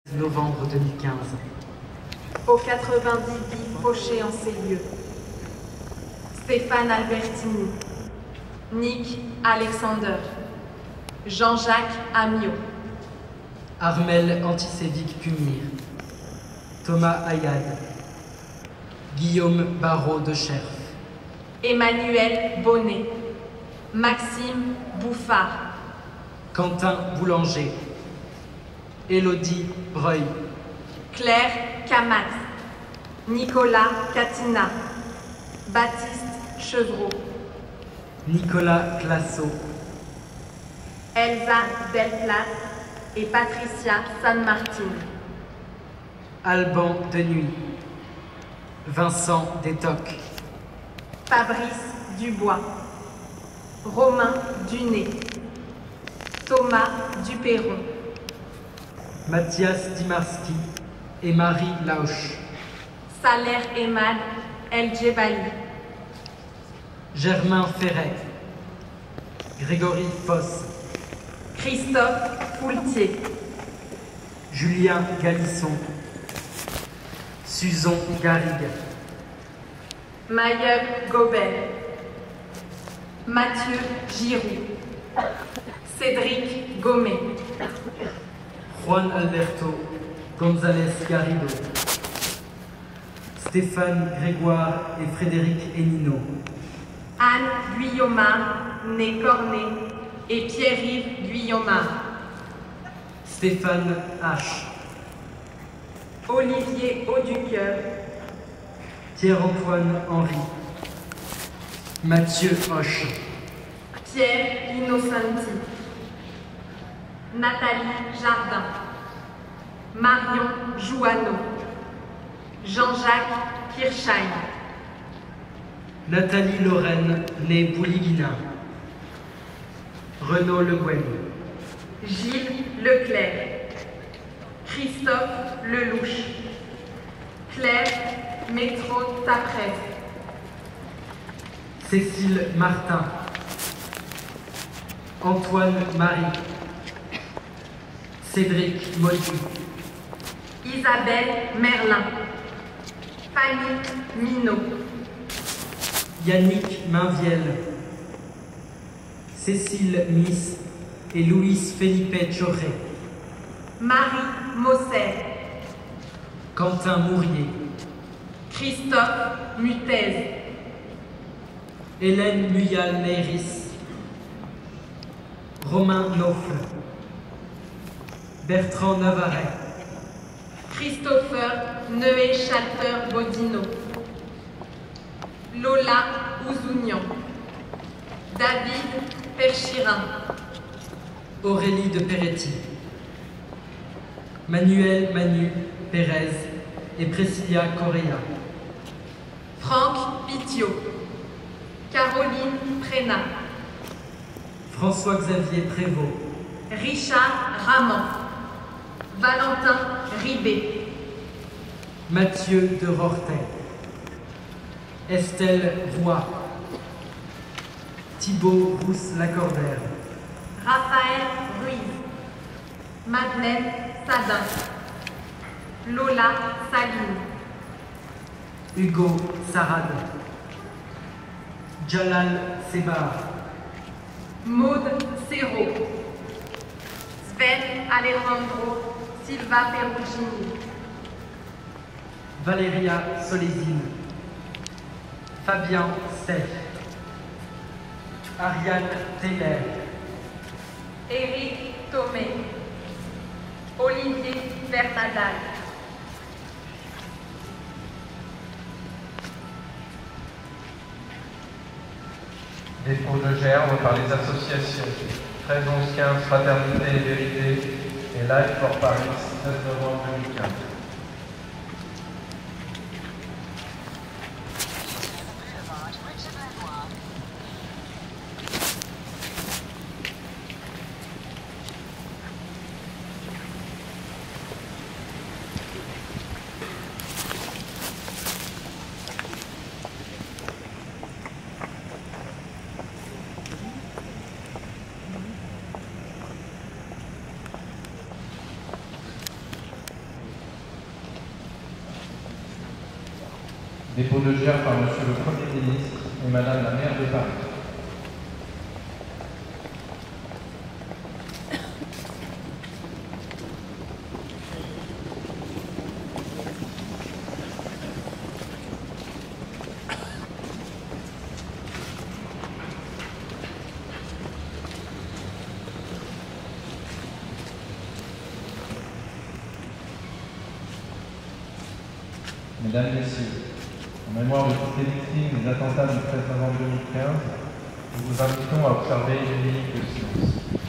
novembre 2015. Au 90 Guy Fauché en ces lieux. Stéphane Albertini. Nick Alexander. Jean-Jacques Amiot. Armel Antisévique Cumir. Thomas Ayad. Guillaume Barrault de Cherf. Emmanuel Bonnet. Maxime Bouffard. Quentin Boulanger. Élodie Breuil. Claire Camat. Nicolas Catina. Baptiste Chevreau. Nicolas Classo. Elsa Delplas et Patricia San Martin. Alban Denuy. Vincent Détoc. Fabrice Dubois. Romain Duné. Thomas Duperron. Mathias Dimarski et Marie Laoche. Saler Emad El Djebali. Germain Ferret. Grégory Foss. Christophe Poultier. Julien Galisson. Suzon Garrigue. Mayeul Gobert. Mathieu Giroux. Cédric Gomet. Juan Alberto González Garrido. Stéphane Grégoire et Frédéric Hénino. Anne Guillaumard, née Cornet, et Pierre-Yves Guillaumard. Stéphane H. Olivier Auducœur. Pierre-Antoine Henry. Mathieu Hoche. Pierre Innocenti. Nathalie Jardin. Marion Jouanneau. Jean-Jacques Kirchheim. Nathalie Lorraine, née Bouligina. Renaud Le Guen. Gilles Leclerc. Christophe Lelouch. Claire Métro Taprez. Cécile Martin. Antoine Marie. Cédric Molly. Isabelle Merlin. Fanny Minot. Yannick Mainvielle. Cécile Miss et Louise Felipe Choré. Marie Mosser. Quentin Mourier. Christophe Mutez. Hélène Muyal-Neyris. Romain Naufle. Bertrand Navaret. Christopher Neué-Schalter-Bodino. Lola Ouzounian. David Perchirin. Aurélie de Peretti. Manuel Manu Pérez et Priscilla Correa. Franck Pitiot. Caroline Prénat. François-Xavier Prévost. Richard Ramon. Valentin Ribé. Mathieu de Rortet. Estelle Roy. Thibaut Rousse-Lacordaire. Raphaël Ruiz. Madeleine Sadin. Lola Saline. Hugo Sarad. Jalal Sebar. Maude Serrault. Sven Alejandro Silva Perugini. Valéria Solésine. Fabien Sey. Ariane Teller. Éric Thomé. Olivier Bernadal. Dépôt de germes par les associations 13-11-15 Fraternité et Vérité et Life for Paris 9 novembre 2015. Dépôt de gerbe par Monsieur le Premier ministre et Madame la maire de Paris. Mesdames, Messieurs, en mémoire de toutes les victimes des attentats du 13 novembre 2015, nous vous invitons à observer une minute de silence.